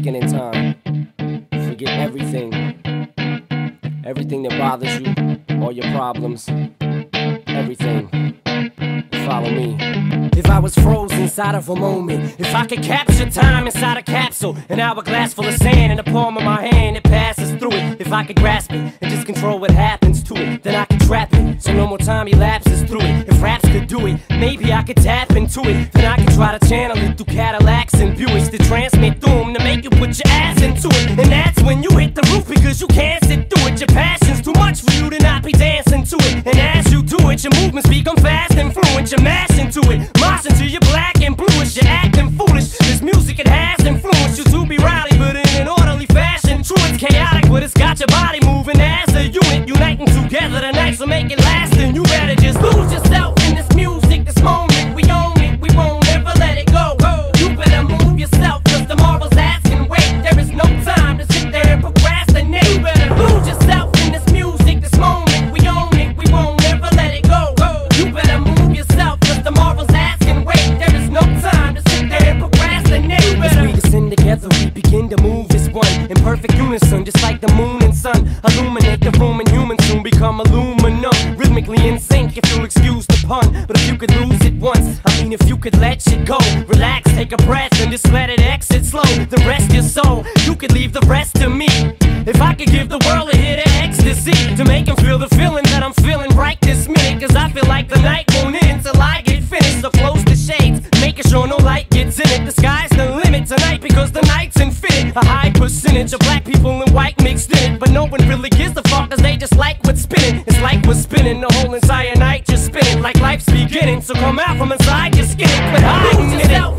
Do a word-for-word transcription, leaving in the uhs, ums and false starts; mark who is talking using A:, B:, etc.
A: second in time. Forget everything, everything that bothers you, all your problems, everything. Follow me. If I was frozen inside of a moment, if I could capture time inside a capsule, an hourglass full of sand in the palm of my hand, it passes through it. If I could grasp it and just control what happens to it, then I could trap it, so no more time elapses through it. If raps could do it, maybe I could tap into it. Then I could try to channel it through Cadillacs and Buicks to transmit through them, to make you put your ass into it. And that's when you hit the roof, because you can't sit through it. Your passion's too much for you to not be dancing to it. And as you do it, your movements become fast and fluent. You mash into it, mosh until you're black and bluish. You're acting foolish. This music, it has influenced you to be rowdy, but in an orderly fashion. True, it's chaotic, but it's got your body moving as a unit, uniting together tonight, so make it last. And you better just lose yourself in this music, this moment. We own it, we won't ever let it go. You better move yourself, cause tomorrow's asking wait. There is no time to sit there and procrastinate. You better lose yourself in this music, this moment. We own it, we won't ever let it go. You better move yourself, cause tomorrow's asking wait. There is no time to sit there and procrastinate. As we descend together, we begin to move as one, in perfect unison, just like the moon and sun. Illuminate the room, and humans soon become aluminum, rhythmically in sync, if you'll excuse the pun. But if you could lose it once, I mean if you could let shit go, relax, take a breath, and just let it exit slow. The rest your soul, you could leave the rest to me. If I could give the world a hit of ecstasy, to make them feel the feeling that I'm feeling right this minute. Cause I feel like the night won't end till I get finished. So close the shades, making sure no light gets in it. The sky's the limit tonight, because the night's infinite. A high percentage of black people and white mixed in it, but no one really gives a fuck, cause they just like what's spinning. It's like what's spinning, the whole entire night just spinning, like life's beginning. So come out from inside your skin, quit hiding in it.